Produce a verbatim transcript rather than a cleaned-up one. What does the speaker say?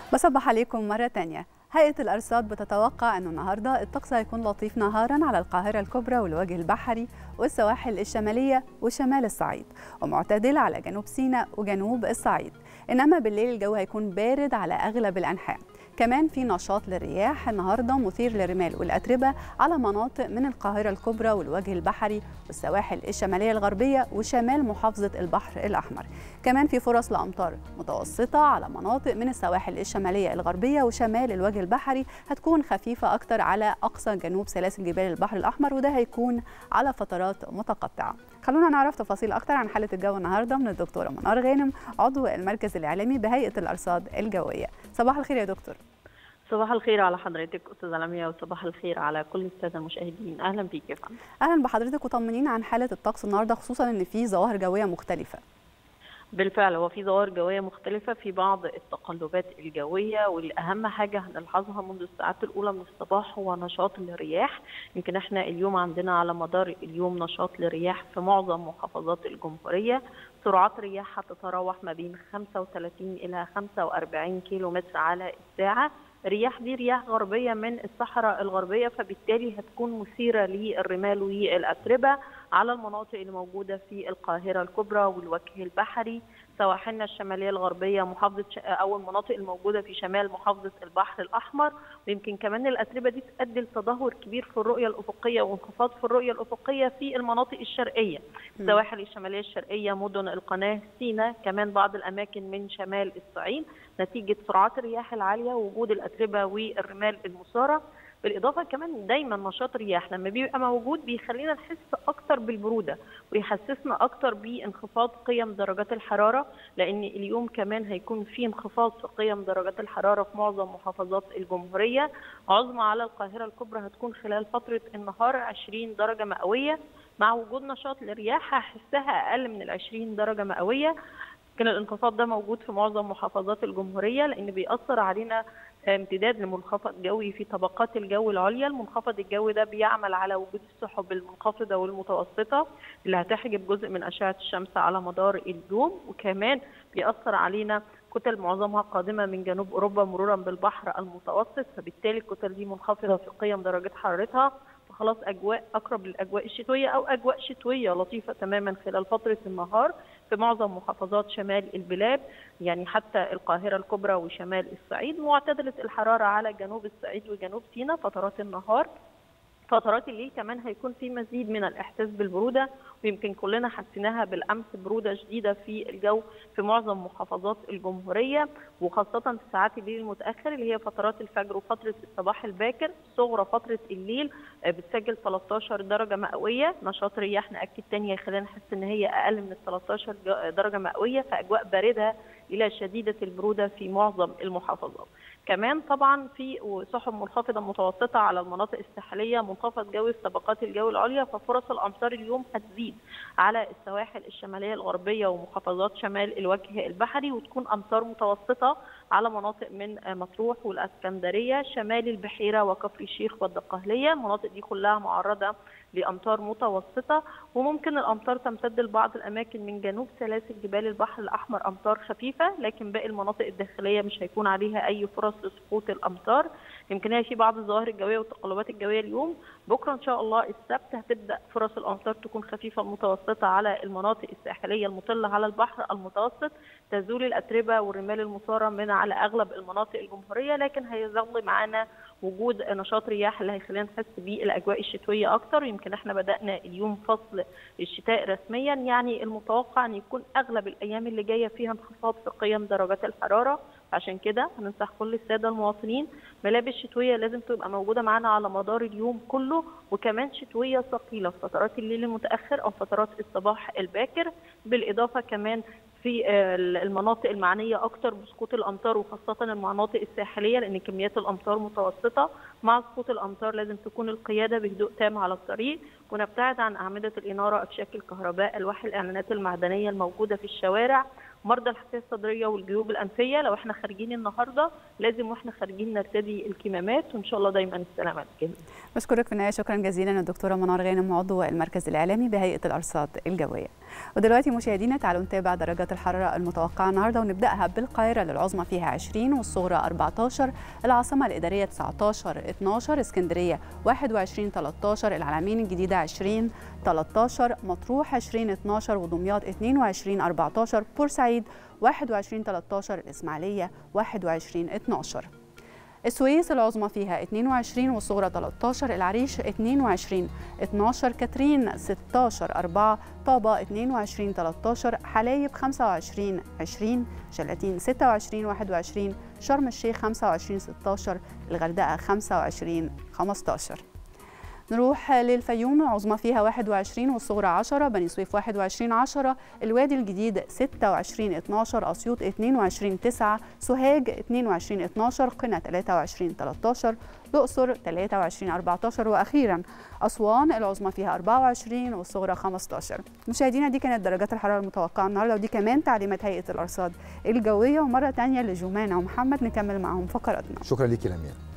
بصبح عليكم مرة تانية. هيئة الأرصاد بتتوقع أنه النهاردة الطقس هيكون لطيف نهارا على القاهرة الكبرى والوجه البحري والسواحل الشمالية وشمال الصعيد، ومعتدل على جنوب سيناء وجنوب الصعيد. إنما بالليل الجو هيكون بارد على أغلب الأنحاء. كمان في نشاط للرياح النهارده مثير للرمال والأتربة على مناطق من القاهرة الكبرى والوجه البحري والسواحل الشمالية الغربية وشمال محافظة البحر الأحمر. كمان في فرص لأمطار متوسطة على مناطق من السواحل الشمالية الغربية وشمال الوجه البحري، هتكون خفيفة أكتر على أقصى جنوب سلاسل جبال البحر الأحمر، وده هيكون على فترات متقطعة. خلونا نعرف تفاصيل أكتر عن حالة الجو النهارده من الدكتورة منار غانم، عضو المركز الإعلامي بهيئة الأرصاد الجوية. صباح الخير يا دكتور. صباح الخير على حضرتك استاذه لميا، وصباح الخير على كل الساده المشاهدين. اهلا بيك يا فندم. اهلا بحضرتك، وطمنينا عن حاله الطقس النهارده، خصوصا ان في ظواهر جويه مختلفه. بالفعل هو في ظواهر جويه مختلفه، في بعض التقلبات الجويه، والاهم حاجه هنلاحظها منذ الساعات الاولى من الصباح هو نشاط الرياح. يمكن احنا اليوم عندنا على مدار اليوم نشاط للرياح في معظم محافظات الجمهوريه. سرعات رياح هتتراوح ما بين خمسة وثلاثين الى خمسة وأربعين كيلو متر على الساعه. الرياح دي رياح غربيه من الصحراء الغربيه، فبالتالي هتكون مثيره للرمال والاتربه على المناطق اللي موجوده في القاهره الكبرى والوجه البحري، سواحلنا الشماليه الغربيه، محافظه او المناطق الموجوده في شمال محافظه البحر الاحمر. ويمكن كمان الاتربه دي تؤدي لتدهور كبير في الرؤيه الافقيه وانخفاض في الرؤيه الافقيه في المناطق الشرقيه، السواحل الشماليه الشرقيه، مدن القناه، سيناء، كمان بعض الاماكن من شمال الصعيد، نتيجه سرعات الرياح العاليه ووجود الاتربه والرمال المثاره. بالاضافه كمان دايما نشاط رياح لما بيبقى موجود بيخلينا نحس اكتر بالبروده، ويحسسنا اكتر بانخفاض قيم درجات الحراره، لان اليوم كمان هيكون في انخفاض في قيم درجات الحراره في معظم محافظات الجمهوريه. عظمى على القاهره الكبرى هتكون خلال فتره النهار عشرين درجه مئويه، مع وجود نشاط للرياح هحسها اقل من ال عشرين درجه مئويه. كان الانخفاض ده موجود في معظم محافظات الجمهوريه، لان بيأثر علينا امتداد لمنخفض جوي في طبقات الجو العليا. المنخفض الجوي ده بيعمل على وجود السحب المنخفضه والمتوسطه اللي هتحجب جزء من اشعه الشمس على مدار اليوم، وكمان بيأثر علينا كتل معظمها قادمه من جنوب اوروبا مرورا بالبحر المتوسط، فبالتالي الكتل دي منخفضه في قيم درجات حرارتها، فخلاص اجواء اقرب للاجواء الشتويه او اجواء شتويه لطيفه تماما خلال فتره النهار في معظم محافظات شمال البلاد، يعني حتى القاهره الكبرى وشمال الصعيد. معتدله الحراره على جنوب الصعيد وجنوب سيناء فترات النهار. فترات الليل كمان هيكون في مزيد من الاحساس بالبروده، ويمكن كلنا حسيناها بالامس، بروده شديده في الجو في معظم محافظات الجمهوريه، وخاصه في ساعات الليل المتاخر اللي هي فترات الفجر وفتره الصباح الباكر. صغرى فتره الليل بتسجل ثلاثة عشر درجه مئويه. نشاط رياح ناكد تاني هيخلينا نحس ان هي اقل من ال ثلاثة عشر درجه مئويه، فاجواء بارده الى شديده البروده في معظم المحافظات. كمان طبعا في سحب منخفضه متوسطه على المناطق الساحليه، منخفض جوي في طبقات الجو العليا، ففرص الامطار اليوم هتزيد على السواحل الشماليه الغربيه ومحافظات شمال الوجه البحري، وتكون امطار متوسطه على مناطق من مطروح والاسكندريه، شمال البحيره وكفر الشيخ والدقهليه. المناطق دي كلها معرضه لامطار متوسطه، وممكن الامطار تمتد لبعض الاماكن من جنوب سلاسل جبال البحر الاحمر امطار خفيفه، لكن باقي المناطق الداخليه مش هيكون عليها اي فرص لسقوط الامطار. يمكن هي في بعض الظواهر الجويه والتقلبات الجويه اليوم. بكره ان شاء الله السبت هتبدا فرص الامطار تكون خفيفه متوسطه على المناطق الساحليه المطله على البحر المتوسط، تزول الاتربه والرمال المثاره من على اغلب المناطق الجمهوريه، لكن هيظل معانا وجود نشاط رياح اللي هيخلينا نحس بالاجواء الشتويه اكتر. يمكن احنا بدانا اليوم فصل الشتاء رسميا، يعني المتوقع ان يكون اغلب الايام اللي جايه فيها انخفاض في قيم درجات الحراره. عشان كده هننصح كل الساده المواطنين ملابس شتويه لازم تبقى موجوده معانا على مدار اليوم كله، وكمان شتويه ثقيله في فترات الليل المتاخر او فترات الصباح الباكر. بالاضافه كمان في المناطق المعنيه اكثر بسقوط الامطار، وخاصه المناطق الساحليه، لان كميات الامطار متوسطه. مع سقوط الامطار لازم تكون القياده بهدوء تام على الطريق، ونبتعد عن اعمده الاناره، افشاك الكهرباء، الواح الاعلانات المعدنيه الموجوده في الشوارع، مرضى الحساسيه الصدريه والجيوب الانفيه لو احنا خارجين النهارده لازم واحنا خارجين نرتدي الكمامات، وان شاء الله دايما السلامه للجميع. بشكرك في النهايه شكرا جزيلا الدكتوره منار غانم عضو المركز الاعلامي بهيئه الارصاد الجويه. ودلوقتي مشاهدينا تعالوا نتابع درجات الحراره المتوقعه النهارده، ونبداها بالقاهره للعظمى فيها عشرين والصغرى أربعتاشر، العاصمه الاداريه تسعتاشر اتناشر، اسكندريه واحد وعشرين تلتاشر، العلمين الجديده عشرين تلتاشر، مطروح عشرين اتناشر، ودمياط اتنين وعشرين أربعتاشر، بورسعيد واحد وعشرين تلتاشر، الاسماعيليه واحد وعشرين اتناشر. السويس العظمى فيها اتنين وعشرين والصغرى تلتاشر، العريش اتنين وعشرين اتناشر، كاترين ستاشر أربعة، طابة اتنين وعشرين تلتاشر، حلايب خمسة وعشرين عشرين، شلاتين ستة وعشرين واحد وعشرين، شرم الشيخ خمسة وعشرين ستاشر، الغردقة خمسة وعشرين خمستاشر. نروح للفيوم العظمى فيها واحد وعشرين والصغرى عشرة، بني سويف واحد وعشرين عشرة، الوادي الجديد ستة وعشرين اتناشر، أسيوط اتنين وعشرين تسعة، سوهاج اتنين وعشرين اتناشر، قنا تلاتة وعشرين تلتاشر، الأقصر تلاتة وعشرين أربعتاشر، وأخيرا أسوان العظمى فيها أربعة وعشرين والصغرى خمستاشر. مشاهدينا دي كانت درجات الحرارة المتوقعة النهارده، ودي كمان تعليمات هيئة الأرصاد الجوية. ومرة تانية لجمانة ومحمد نكمل معهم فقراتنا. شكرا ليكي لمياء.